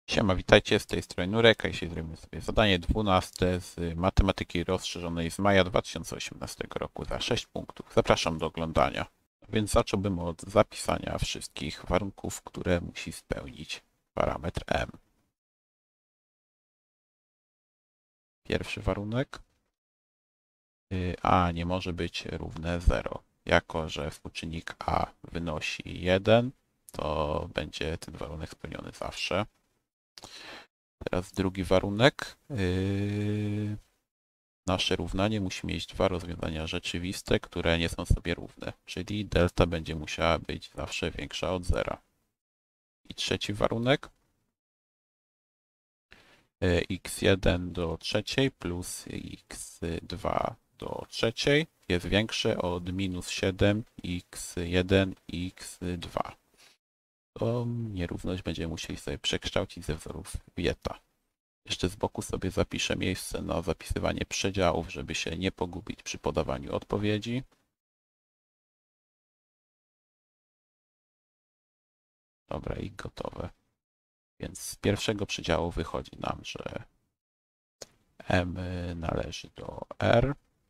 Siema, witajcie, z tej strony Nurek, a dzisiaj zrobimy sobie zadanie 12 z matematyki rozszerzonej z maja 2018 roku za 6 punktów. Zapraszam do oglądania. Więc zacząłbym od zapisania wszystkich warunków, które musi spełnić parametr m. Pierwszy warunek. A nie może być równe 0. Jako że współczynnik a wynosi 1, to będzie ten warunek spełniony zawsze. Teraz drugi warunek. Nasze równanie musi mieć dwa rozwiązania rzeczywiste, które nie są sobie równe, czyli delta będzie musiała być zawsze większa od zera. I trzeci warunek. x1 do trzeciej plus x2 do trzeciej jest większe od minus 7 x1 x2. Tą nierówność będziemy musieli sobie przekształcić ze wzorów Wieta. Jeszcze z boku sobie zapiszę miejsce na zapisywanie przedziałów, żeby się nie pogubić przy podawaniu odpowiedzi. Dobra, i gotowe. Więc z pierwszego przedziału wychodzi nam, że m należy do r.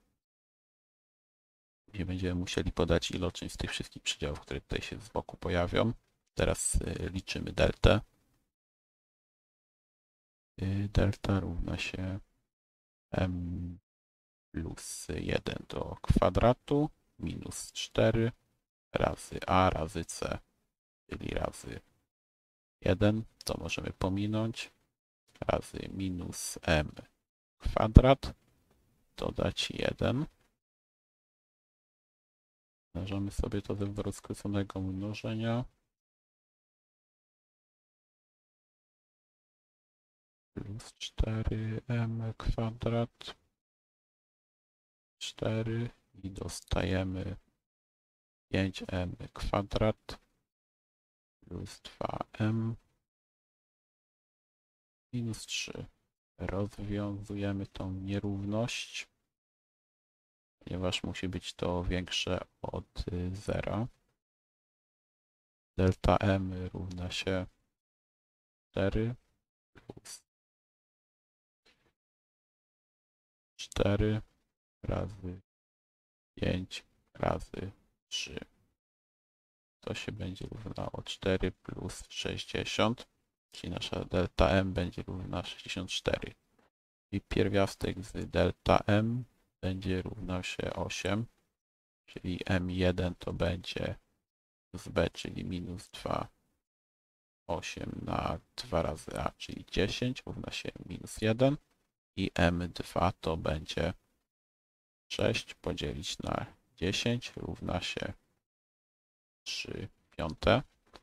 Nie będziemy musieli podać iloczyn z tych wszystkich przedziałów, które tutaj się z boku pojawią. Teraz liczymy deltę. Delta równa się m plus 1 do kwadratu minus 4 razy a razy c, czyli razy 1, to możemy pominąć, razy minus m kwadrat, dodać 1. Mnożymy sobie to ze wzoru skróconego mnożenia. Plus 4m kwadrat 4 i dostajemy 5m kwadrat plus 2m minus 3. Rozwiązujemy tą nierówność, ponieważ musi być to większe od 0. Delta m równa się 4 plus 4 razy 5 razy 3. To się będzie równało 4 plus 60, czyli nasza delta m będzie równa 64. I pierwiastek z delta m będzie równał się 8, czyli m1 to będzie z b, czyli minus 2, 8 na 2 razy a, czyli 10, równa się minus 1. I m2 to będzie 6 podzielić na 10 równa się 3 piąte.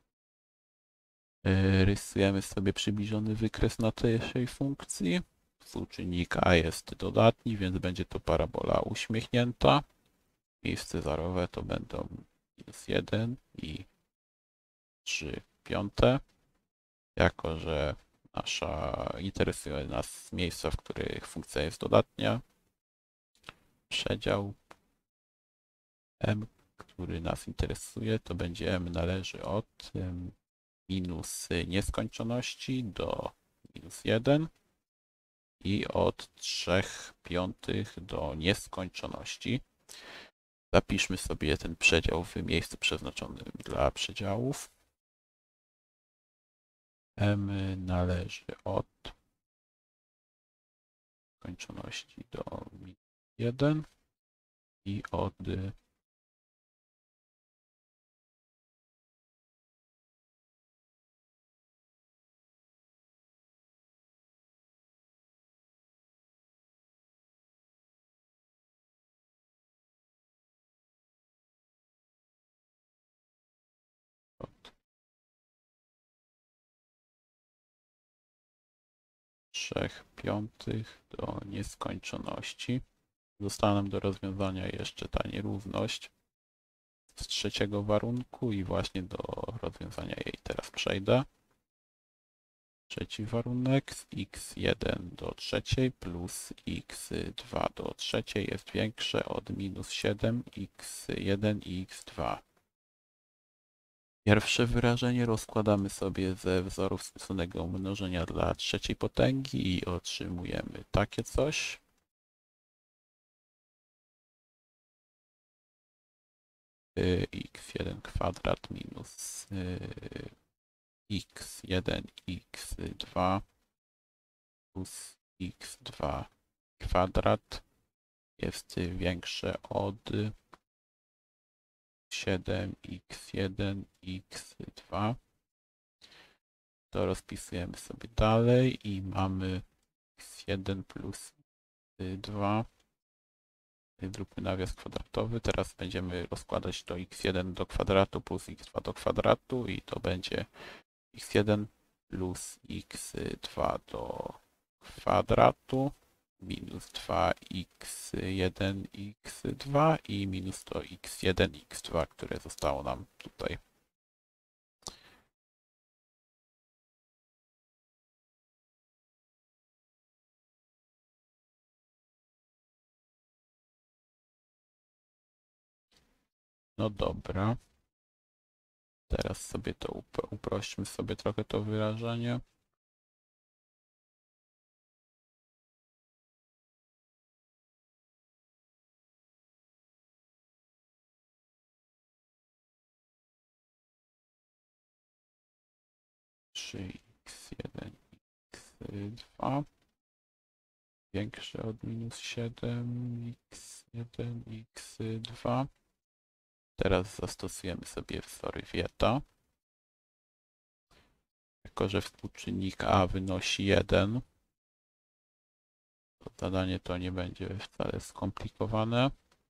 Rysujemy sobie przybliżony wykres na tej funkcji. Współczynnik a jest dodatni, więc będzie to parabola uśmiechnięta. Miejsce zerowe to będą minus 1 i 3 piąte. Jako że interesuje nas miejsca, w których funkcja jest dodatnia, przedział m, który nas interesuje, to będzie m należy od minus nieskończoności do minus 1 i od 3 piątych do nieskończoności. Zapiszmy sobie ten przedział w miejscu przeznaczonym dla przedziałów. M należy od skończoności do minus 1 i od 3 piątych do nieskończoności. Została nam do rozwiązania jeszcze ta nierówność z trzeciego warunku i właśnie do rozwiązania jej teraz przejdę. Trzeci warunek z x1 do trzeciej plus x2 do trzeciej jest większe od minus 7 x1 i x2. Pierwsze wyrażenie rozkładamy sobie ze wzorów skróconego mnożenia dla trzeciej potęgi i otrzymujemy takie coś. X1 kwadrat minus x1 x2 plus x2 kwadrat jest większe od 7x1 x2. To rozpisujemy sobie dalej i mamy x1 plus 2. Zróbmy nawias kwadratowy. Teraz będziemy rozkładać to x1 do kwadratu plus x2 do kwadratu i to będzie x1 plus x2 do kwadratu minus 2x1 x2 i minus to x1 x2, które zostało nam tutaj. No dobra. Teraz sobie to uprośćmy sobie trochę to wyrażenie. X1, x2 większe od minus 7, x1, x2. Teraz zastosujemy sobie wzory Wieta. Jako że współczynnik A wynosi 1, to zadanie to nie będzie wcale skomplikowane.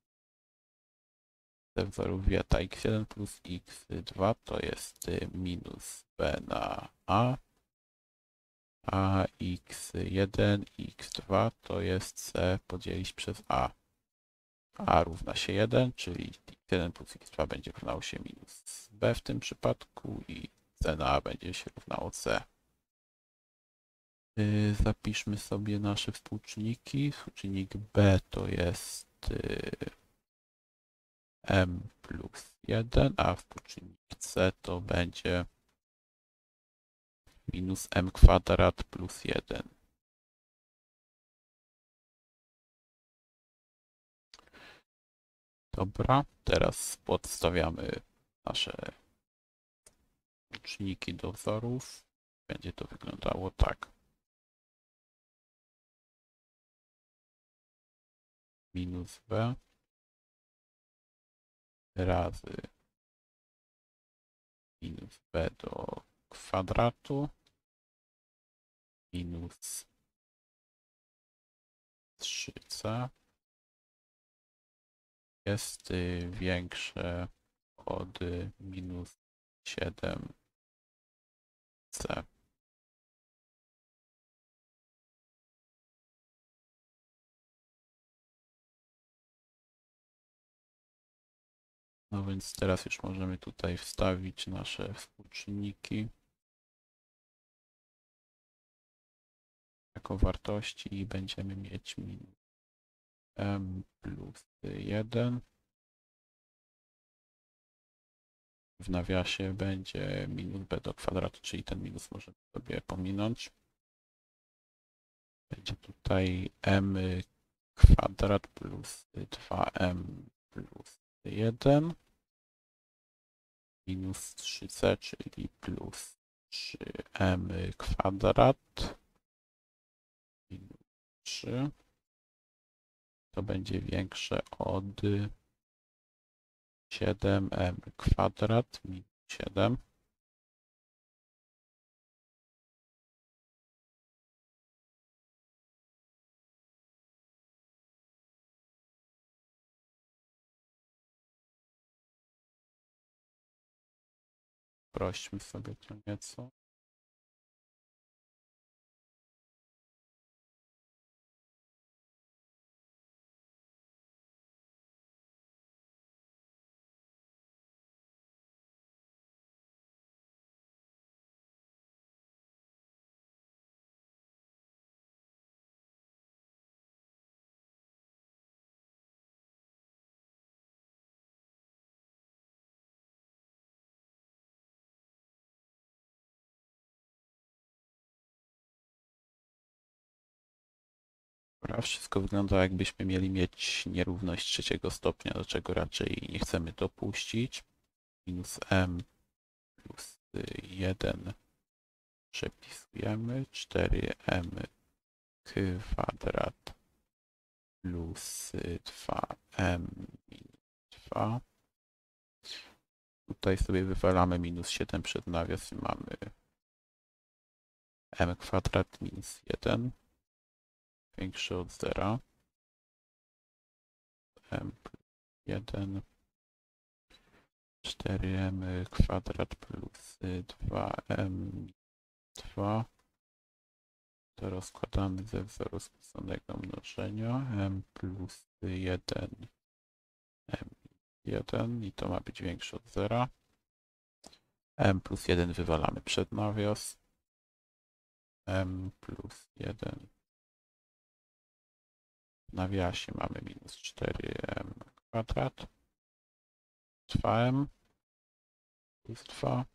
Ze wzorów Wieta x1 plus x2 to jest minus b na a, a x1, x2 to jest c podzielić przez a. A równa się 1, czyli x1 plus x2 będzie równało się minus b w tym przypadku i c na a będzie się równało c. Zapiszmy sobie nasze współczynniki. Współczynnik b to jest m plus 1, a współczynnik c to będzie minus m kwadrat plus 1. Dobra, teraz podstawiamy nasze czynniki do wzorów. Będzie to wyglądało tak. Minus b razy minus b do kwadratu minus 3c jest większe od minus 7c. No więc teraz już możemy tutaj wstawić nasze współczynniki jako wartości i będziemy mieć minus m plus 1. W nawiasie będzie minus b do kwadratu, czyli ten minus możemy sobie pominąć. Będzie tutaj m kwadrat plus 2m plus 1 minus 3c, czyli plus 3m kwadrat minus 3. To będzie większe od 7m kwadrat minus 7. Prośmy sobie to nieco. Dobra, wszystko wygląda jakbyśmy mieli mieć nierówność trzeciego stopnia, do czego raczej nie chcemy dopuścić. Minus m plus 1 przepisujemy, 4m kwadrat plus 2m minus 2. Tutaj sobie wywalamy minus 7 przed nawias i mamy m kwadrat minus 1 większy od 0. M plus 1 4m kwadrat plus 2m 2 to rozkładamy ze wzoru skróconego mnożenia m plus 1 m 1 i to ma być większe od 0. M plus 1 wywalamy przed nawias. M plus 1 w nawiasie mamy minus 4m kwadrat. 2m plus 2.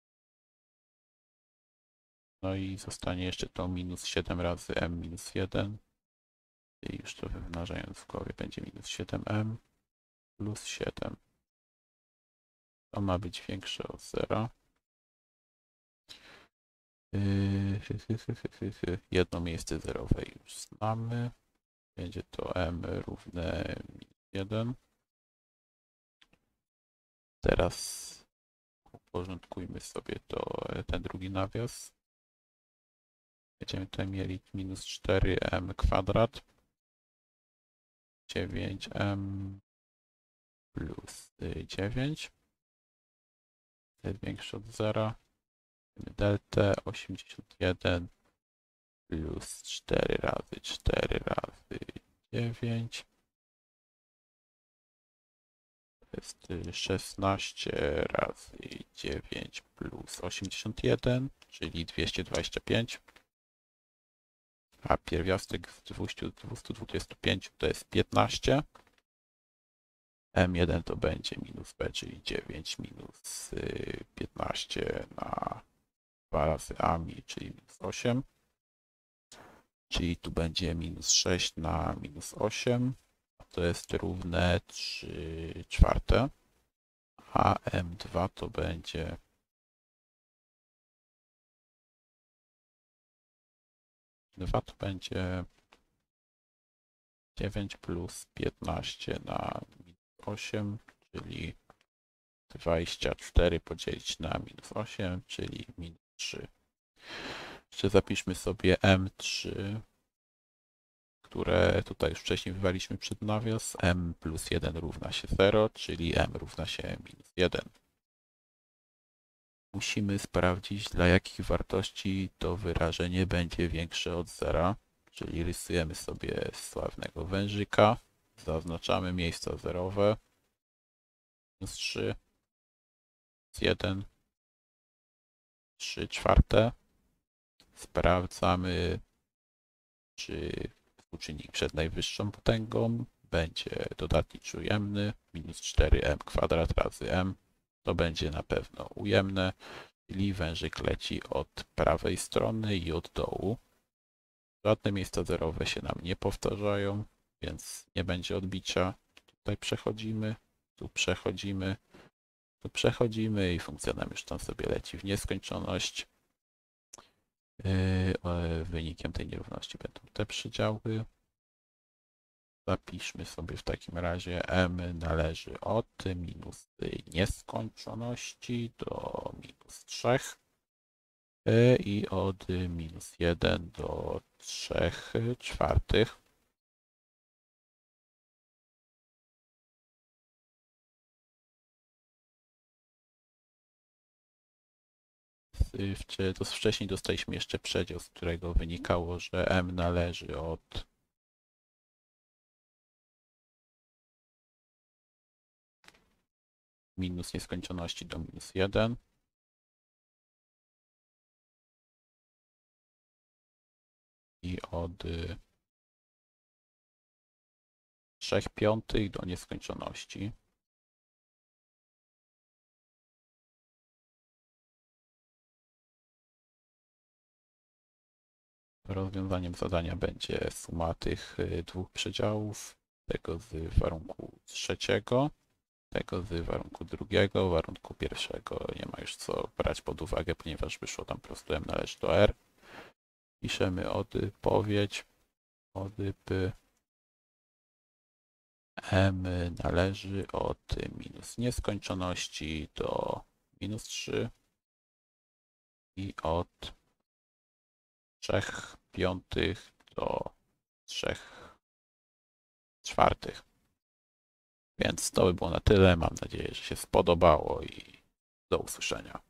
No i zostanie jeszcze to minus 7 razy m minus 1. I już to wymnażając w głowie będzie minus 7m plus 7. To ma być większe od 0. Jedno miejsce zerowe już znamy. Będzie to m równe minus 1. Teraz uporządkujmy sobie ten drugi nawias. Będziemy tutaj mieli minus 4m kwadrat 9m plus 9. To jest większe od 0. Delta 81 plus 4 razy 4 razy 9. To jest 16 razy 9 plus 81, czyli 225. A pierwiastek z 225 to jest 15. M1 to będzie minus B, czyli 9 minus 15 na 2 razy A, czyli minus 8. Czyli tu będzie minus 6 na minus 8. To jest równe 3 czwarte. A M2 to będzie to będzie 9 plus 15 na minus 8, czyli 24 podzielić na minus 8, czyli minus 3. Jeszcze zapiszmy sobie M3, które tutaj już wcześniej wywaliśmy przed nawias. M plus 1 równa się 0, czyli M równa się minus 1. Musimy sprawdzić, dla jakich wartości to wyrażenie będzie większe od 0, czyli rysujemy sobie sławnego wężyka, zaznaczamy miejsca zerowe, minus 3, minus 1, 3 czwarte, sprawdzamy, czy współczynnik przed najwyższą potęgą będzie dodatni czy ujemny, minus 4m kwadrat razy m, to będzie na pewno ujemne, czyli wężyk leci od prawej strony i od dołu. Żadne miejsca zerowe się nam nie powtarzają, więc nie będzie odbicia. Tutaj przechodzimy, tu przechodzimy, tu przechodzimy i funkcja nam już tam sobie leci w nieskończoność. Wynikiem tej nierówności będą te przedziały. Zapiszmy sobie w takim razie m należy od minus nieskończoności do minus 3 i od minus 1 do 3 czwartych. To wcześniej dostaliśmy jeszcze przedział, z którego wynikało, że m należy od minus nieskończoności do minus 1. I od 3 piątych do nieskończoności. Rozwiązaniem zadania będzie suma tych dwóch przedziałów, tego z warunku trzeciego, tego z warunku drugiego, warunku pierwszego nie ma już co brać pod uwagę, ponieważ wyszło tam po prostu m należy do r. Piszemy odpowiedź, p m należy od minus nieskończoności do minus 3 i od 3/5 do 3/4. Więc to by było na tyle. Mam nadzieję, że się spodobało i do usłyszenia.